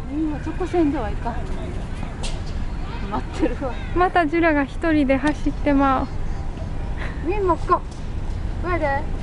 今直線ではいかん。待ってるわ。 またジュラが一人で走ってまう。 みんもここ。上で。